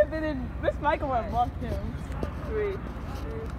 have been in. Miss Michael would have loved him. 3, 2.